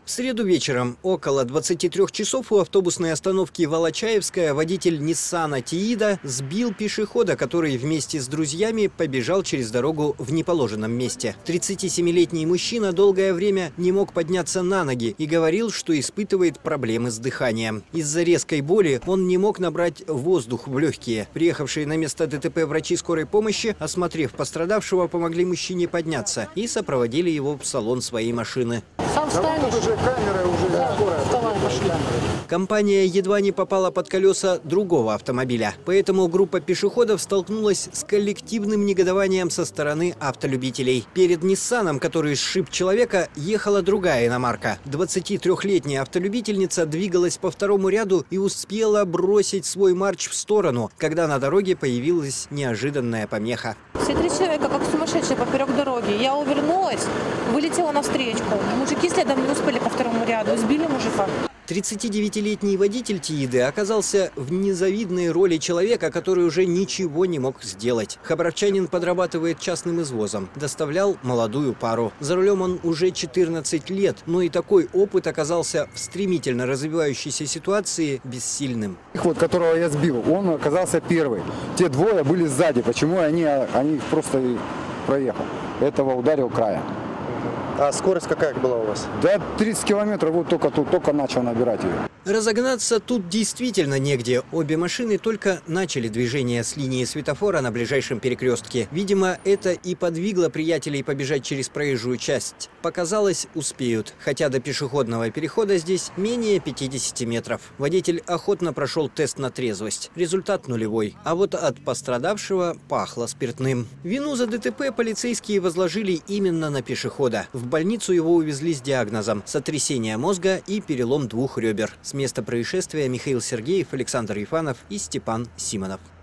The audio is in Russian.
В среду вечером около 23 часов у автобусной остановки Волочаевская водитель Ниссана Тиида сбил пешехода, который вместе с друзьями побежал через дорогу в неположенном месте. 37-летний мужчина долгое время не мог подняться на ноги и говорил, что испытывает проблемы с дыханием. Из-за резкой боли он не мог набрать воздух в легкие. Приехавшие на место ДТП врачи скорой помощи, осмотрев пострадавшего, помогли мужчине подняться и сопроводили его в салон своей машины. Сам встанешь. Компания едва не попала под колеса другого автомобиля. Поэтому группа пешеходов столкнулась с коллективным негодованием со стороны автолюбителей. Перед Ниссаном, который сшиб человека, ехала другая иномарка. 23-летняя автолюбительница двигалась по второму ряду и успела бросить свой марч в сторону, когда на дороге появилась неожиданная помеха. Все три человека, как сумасшедшие, поперек дороги. Я увернулась, вылетела навстречу. Мужики следом не успели по второму ряду, сбили мужика. 39-летний водитель Тииды оказался в незавидной роли человека, который уже ничего не мог сделать. Хабаровчанин подрабатывает частным извозом, доставлял молодую пару. За рулем он уже 14 лет, но и такой опыт оказался в стремительно развивающейся ситуации бессильным. Вот, которого я сбил, он оказался первый. Те двое были сзади. Почему они просто проехал? Этого ударил краем. А скорость какая была у вас? Да, 30 километров, вот только начал набирать ее. Разогнаться тут действительно негде. Обе машины только начали движение с линии светофора на ближайшем перекрестке. Видимо, это и подвигло приятелей побежать через проезжую часть. Показалось, успеют. Хотя до пешеходного перехода здесь менее 50 метров. Водитель охотно прошел тест на трезвость. Результат нулевой. А вот от пострадавшего пахло спиртным. Вину за ДТП полицейские возложили именно на пешехода. В больницу его увезли с диагнозом сотрясение мозга и перелом 2 ребер. С места происшествия Михаил Сергеев, Александр Ефанов и Степан Симонов.